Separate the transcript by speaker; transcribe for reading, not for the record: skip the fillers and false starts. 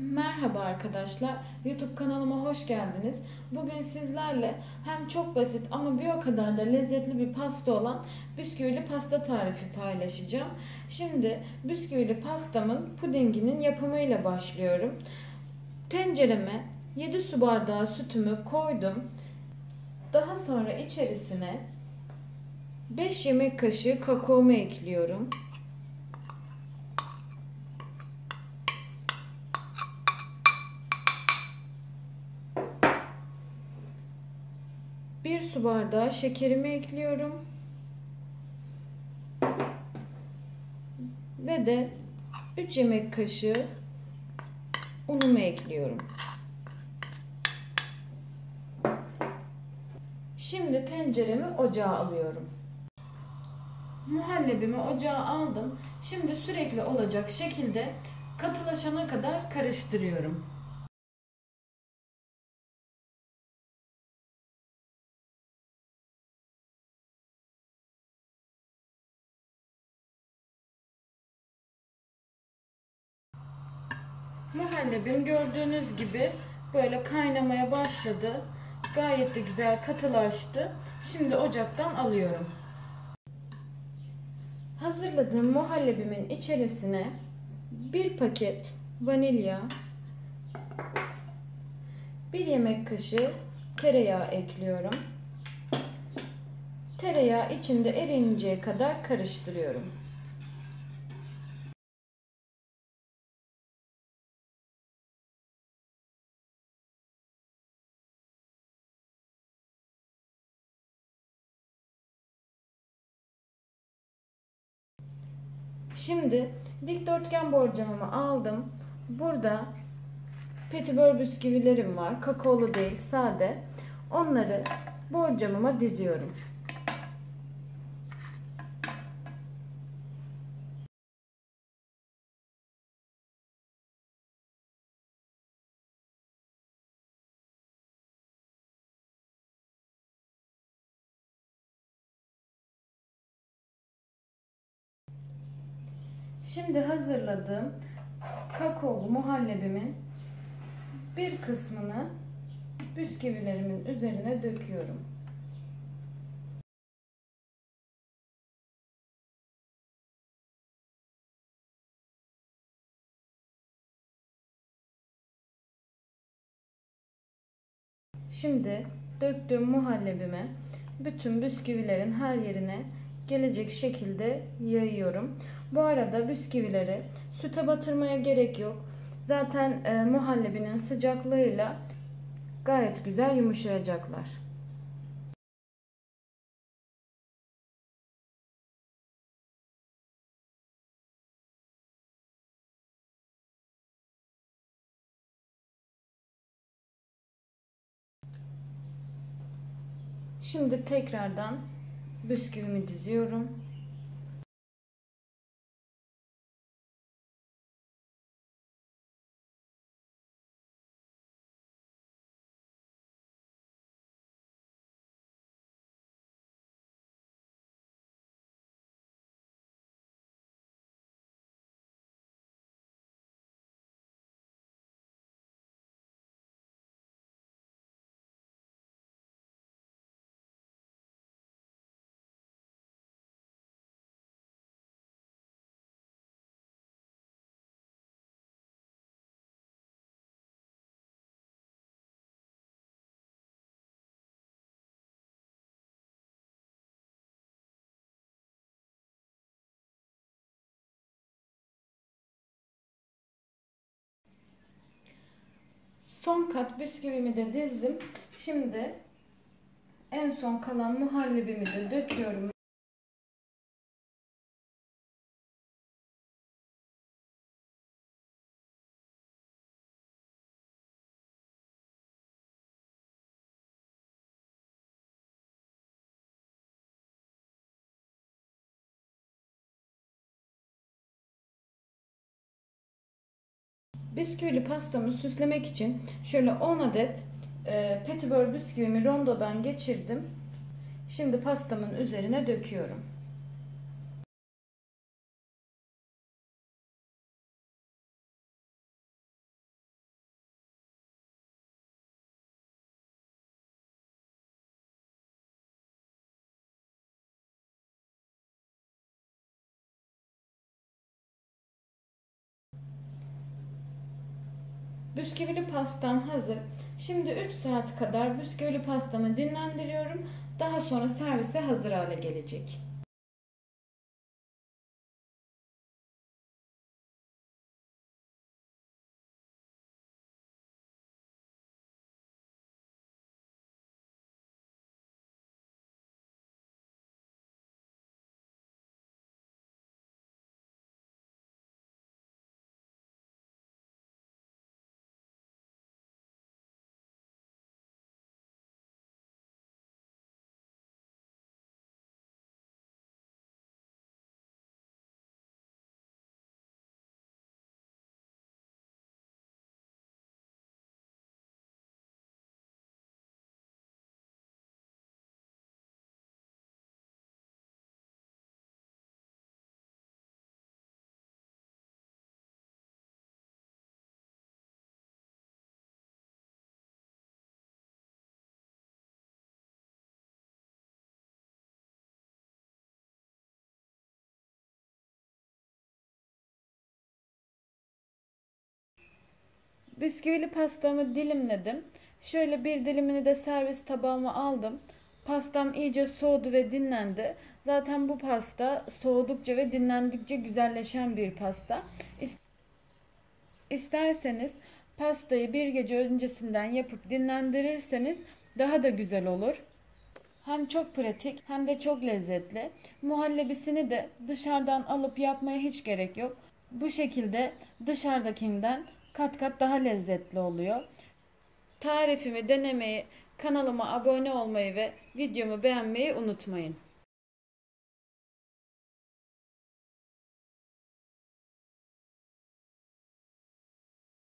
Speaker 1: Merhaba arkadaşlar, YouTube kanalıma hoş geldiniz. Bugün sizlerle hem çok basit ama bir o kadar da lezzetli bir pasta olan bisküvili pasta tarifi paylaşacağım. Şimdi bisküvili pastamın pudinginin yapımıyla başlıyorum. Tencereme 7 su bardağı sütümü koydum. Daha sonra içerisine 5 yemek kaşığı kakaomu ekliyorum. Bir su bardağı şekerimi ekliyorum. Ve de 3 yemek kaşığı unumu ekliyorum. Şimdi tenceremi ocağa alıyorum. Muhallebimi ocağa aldım. Şimdi sürekli olacak şekilde katılaşana kadar karıştırıyorum. Muhallebim gördüğünüz gibi böyle kaynamaya başladı. Gayet de güzel katılaştı. Şimdi ocaktan alıyorum. Hazırladığım muhallebimin içerisine bir paket vanilya, bir yemek kaşığı tereyağı ekliyorum. Tereyağı içinde eriyinceye kadar karıştırıyorum. Şimdi dikdörtgen borcamımı aldım. Burada petibör bisküvilerim var. Kakaolu değil, sade. Onları borcamıma diziyorum. Şimdi hazırladığım kakaolu muhallebimin bir kısmını bisküvilerimin üzerine döküyorum. Şimdi döktüğüm muhallebimi bütün bisküvilerin her yerine gelecek şekilde yayıyorum. Bu arada bisküvileri süte batırmaya gerek yok. Zaten muhallebinin sıcaklığıyla gayet güzel yumuşayacaklar. Şimdi tekrardan bisküvimi diziyorum. Son kat bisküvimi de dizdim. Şimdi en son kalan muhallebimi de döküyorum. Bisküvili pastamı süslemek için şöyle 10 adet petibör bisküvimi rondodan geçirdim. Şimdi pastamın üzerine döküyorum. Bisküvili pastam hazır. Şimdi 3 saat kadar bisküvili pastamı dinlendiriyorum. Daha sonra servise hazır hale gelecek. Bisküvili pastamı dilimledim. Şöyle bir dilimini de servis tabağıma aldım. Pastam iyice soğudu ve dinlendi. Zaten bu pasta soğudukça ve dinlendikçe güzelleşen bir pasta. İsterseniz pastayı bir gece öncesinden yapıp dinlendirirseniz daha da güzel olur. Hem çok pratik hem de çok lezzetli. Muhallebisini de dışarıdan alıp yapmaya hiç gerek yok. Bu şekilde dışarıdakinden kat kat daha lezzetli oluyor. Tarifimi denemeyi, kanalıma abone olmayı ve videomu beğenmeyi unutmayın.